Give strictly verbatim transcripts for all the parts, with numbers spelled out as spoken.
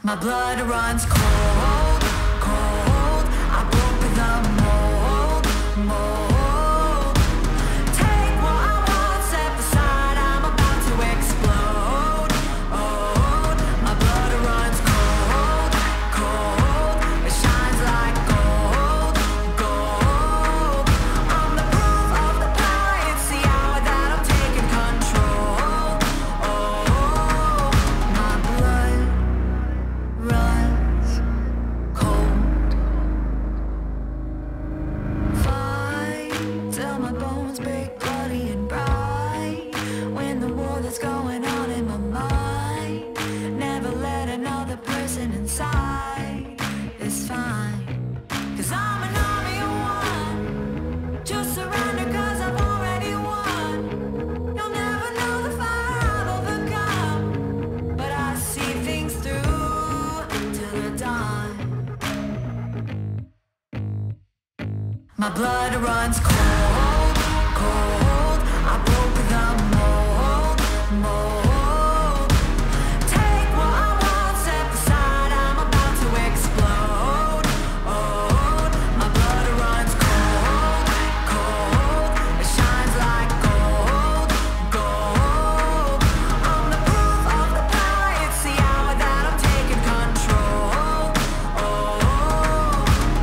My blood runs cold, cold. I broke the mold, mold. Take what I want, step aside, I'm about to explode. Oh, my blood runs cold, cold. It shines like gold, gold. I'm the proof of the power, it's the hour that I'm taking control. Oh, my blood runs cold. Fight till my bones break bloody and bright. When the war that's going on in my mind, never let another person inside. It's fine, cause I'm an army of one. Just surrender cause I've already won. You'll never know the fire I've overcome, but I see things through till the dawn. My blood runs cold, cold. I broke the mold, mold. Take what I want, step aside, I'm about to explode. Oh, my blood runs cold, cold. It shines like gold, gold. I'm the proof of the power, it's the hour that I'm taking control. Oh, oh,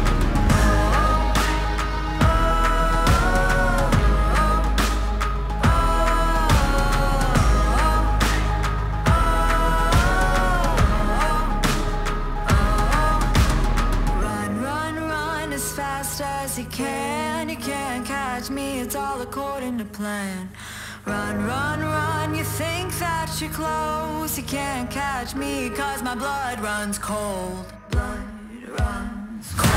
Run, run, run as fast as you can. You can't catch me, it's all according to plan. Run, run, run, you think that you're close. You can't catch me, cause my blood runs cold. Blood runs cold.